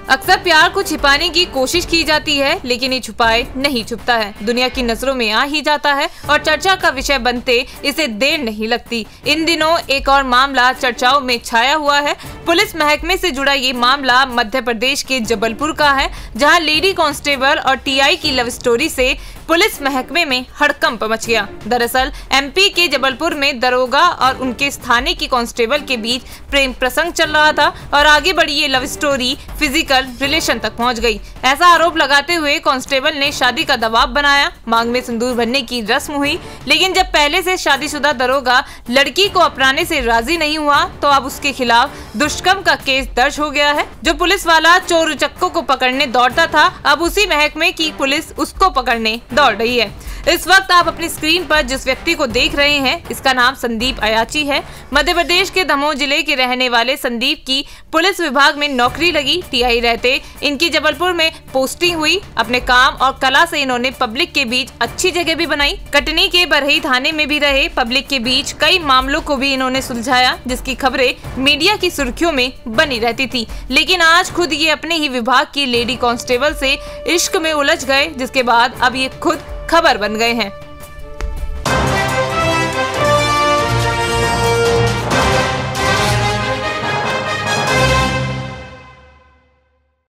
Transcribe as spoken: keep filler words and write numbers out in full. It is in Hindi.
अक्सर प्यार को छिपाने की कोशिश की जाती है, लेकिन ये छुपाए नहीं छुपता है, दुनिया की नजरों में आ ही जाता है और चर्चा का विषय बनते इसे देर नहीं लगती। इन दिनों एक और मामला चर्चाओं में छाया हुआ है। पुलिस महकमे से जुड़ा ये मामला मध्य प्रदेश के जबलपुर का है, जहां लेडी कांस्टेबल और टीआई की लव स्टोरी से पुलिस महकमे में हड़कंप मच गया। दरअसल एमपी के जबलपुर में दरोगा और उनके स्थानीय की कांस्टेबल के बीच प्रेम प्रसंग चल रहा था और आगे बढ़ी ये लव स्टोरी फिजिकल रिलेशन तक पहुंच गई। ऐसा आरोप लगाते हुए कांस्टेबल ने शादी का दबाव बनाया। मांग में सिंदूर भरने की रस्म हुई, लेकिन जब पहले से शादीशुदा दरोगा लड़की को अपनाने से राजी नहीं हुआ तो अब उसके खिलाफ दुष्कर्म का केस दर्ज हो गया है। जो पुलिस वाला चोर उचक्कों को पकड़ने दौड़ता था, अब उसी महकमे की पुलिस उसको पकड़ने दौड़ रही है। इस वक्त आप अपनी स्क्रीन पर जिस व्यक्ति को देख रहे हैं, इसका नाम संदीप अयाची है। मध्य प्रदेश के दमोह जिले के रहने वाले संदीप की पुलिस विभाग में नौकरी लगी। टीआई रहते इनकी जबलपुर में पोस्टिंग हुई। अपने काम और कला से इन्होंने पब्लिक के बीच अच्छी जगह भी बनाई। कटनी के बरही थाने में भी रहे। पब्लिक के बीच कई मामलों को भी इन्होंने सुलझाया, जिसकी खबरें मीडिया की सुर्खियों में बनी रहती थी। लेकिन आज खुद ये अपने ही विभाग की लेडी कांस्टेबल से इश्क में उलझ गए, जिसके बाद अब ये खुद खबर बन गए हैं।